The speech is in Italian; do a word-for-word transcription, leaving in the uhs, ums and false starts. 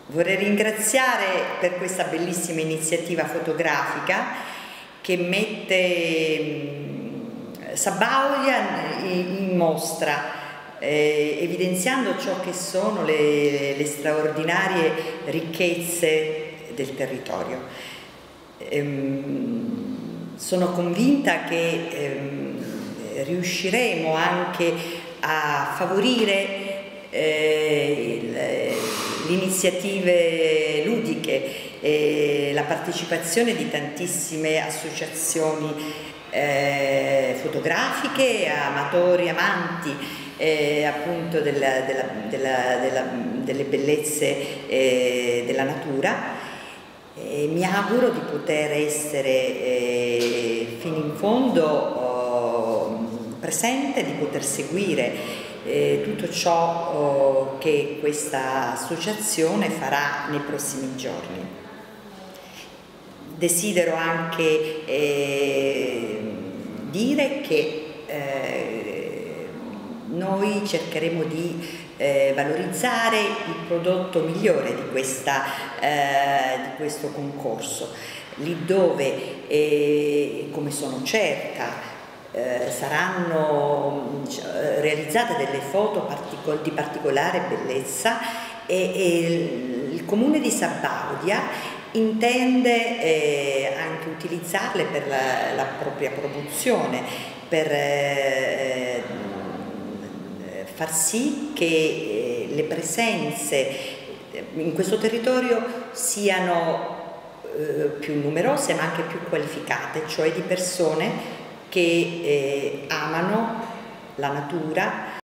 Vorrei ringraziare per questa bellissima iniziativa fotografica che mette Sabaudia in mostra, eh, evidenziando ciò che sono le, le straordinarie ricchezze del territorio. Ehm, sono convinta che ehm, riusciremo anche a favorire eh, le iniziative ludiche e la partecipazione di tantissime associazioni eh, fotografiche, amatori, amanti eh, appunto della, della, della, della, delle bellezze eh, della natura. E mi auguro di poter essere eh, fino in fondo oh, presente, di poter seguire eh, tutto ciò oh, che questa associazione farà nei prossimi giorni. Desidero anche eh, dire che eh, noi cercheremo di Eh, valorizzare il prodotto migliore di, questa, eh, di questo concorso, lì dove, eh, come sono certa, eh, saranno eh, realizzate delle foto particol di particolare bellezza e, e il Comune di Sabaudia intende eh, anche utilizzarle per la, la propria promozione, per eh, far sì che eh, le presenze in questo territorio siano eh, più numerose ma anche più qualificate, cioè di persone che eh, amano la natura,